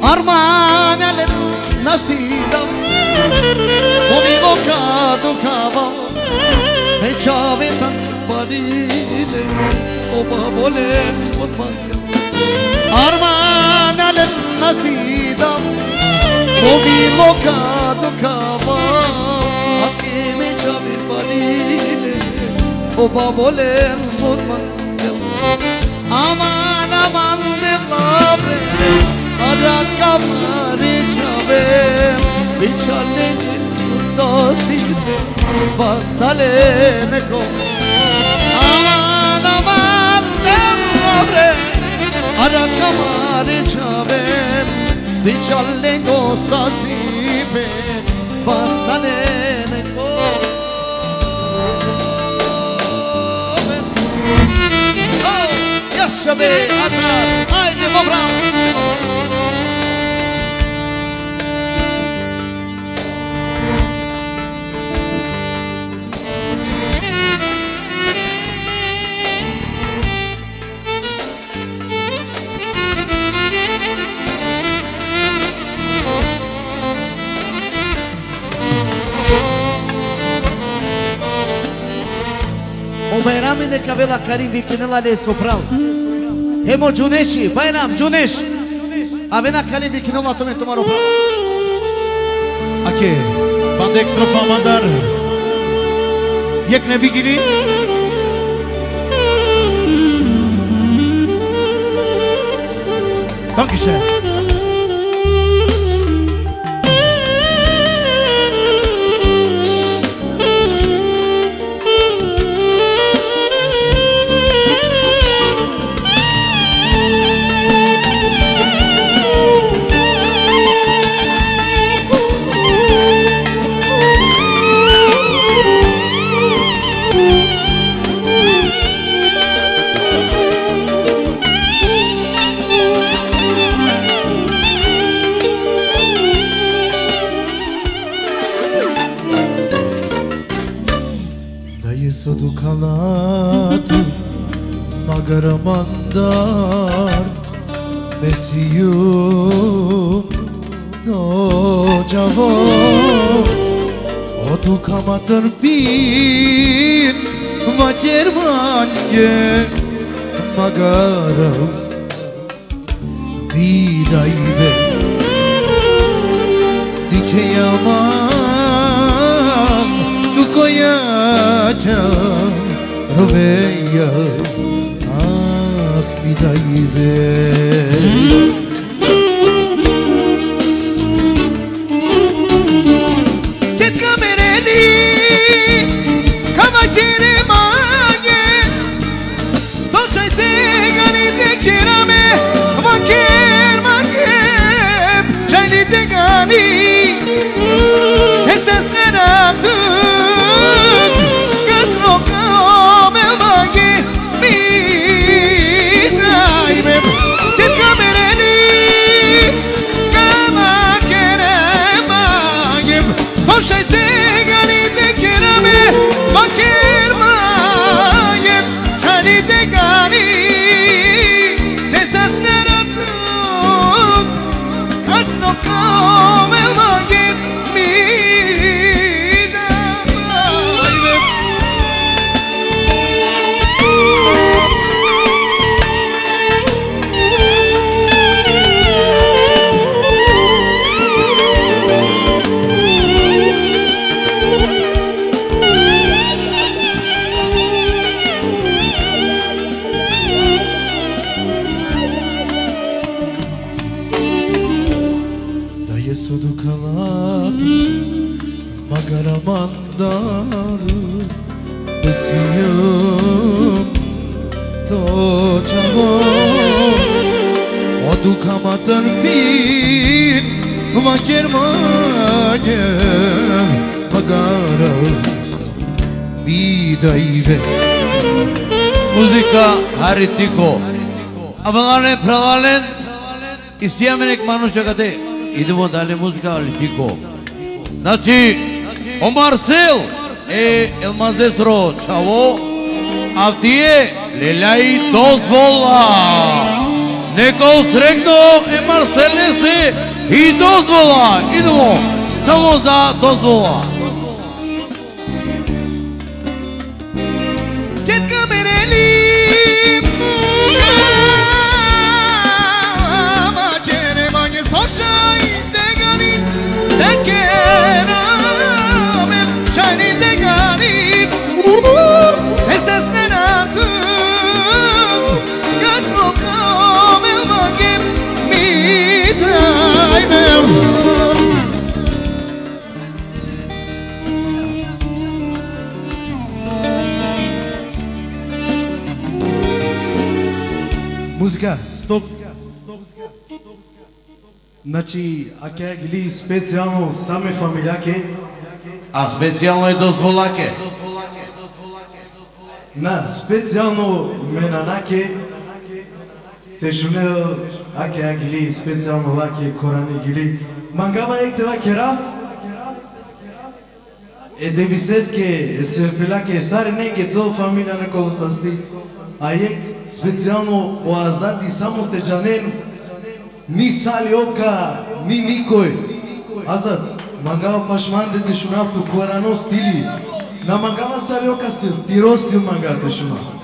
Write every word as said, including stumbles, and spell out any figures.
Armane le nastida Movido cadu cava E ciave tan parile O babole pot manga Armane le nastida Movido cadu cava Ake me ciave parile O babole pot manga Aman aman de labre Araka mare chave bichale zosti baktale neko aman aman de labre Araka mare chave bichale zosti baktale neko Oh, yaşabe atar haydi babram Bayram de cabela Karim bikinela de sofrau. Hemo Juneshi, Bayram Junesh. Avena Karim bikinela tome tomar o pravo. Aqui, banda extra para mandar. Yek ne vigili. Dankeschön. Sodu kalatu magaramandar Mesiyum do javo Odu kamatar bin vacermanye Magaram bidaybe Dikeyamam tu koyacağım Roveya ak bidaybe Ket kamereli kamacere mage So şayte gani de kirame Vaker mageb Şayli de gani Esas nerabduk Gasno kamel mage Bidaybe Ket kamereli kamacere mageb So şayte gani de kirame Vaker mageb Şayli de gani Esas nerabduk Gasno kamel mage Sodu kalatu magaramandaru Besiyum do javo Odu kamatar bin vacermanye Magaram bidaybe Muzika haritiko Avangalen pragalen Istiamenek manusha kate Idemo dale música haritiko Znači Omarcel E el maestro Chavo Avdije Lelai dozvola Neka usregnu e Marcelesi i dozvola. Idemo samo za dozvola. Ketka mereli Ama kere manje soşay Degani Dekeramel Çayni degani Esas menatım Gazlo kamel Magim mi daimem Музика, стоп! Значи, ако ја гили специјално саме фамилјаке, A specijalno je dozvolake. на специјално менанаке, те шунел, ако ја гили специјално лаке, корани гили, мангава ектева керав, е девисеске, е серпелаке, сари неке цел фамилја на колосасти, а ек специјално оазати само те джанен, ни сали ока, ни никој. Азат, мангава пашман де те шунавто корано стили, на мангава сали ока стил, тиро стил мангава те шунав.